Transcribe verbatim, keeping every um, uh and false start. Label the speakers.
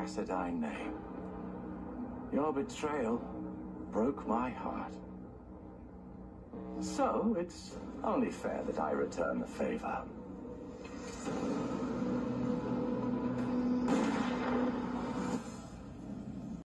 Speaker 1: Cassadine name. Your betrayal broke my heart. So it's only fair that I return the favor.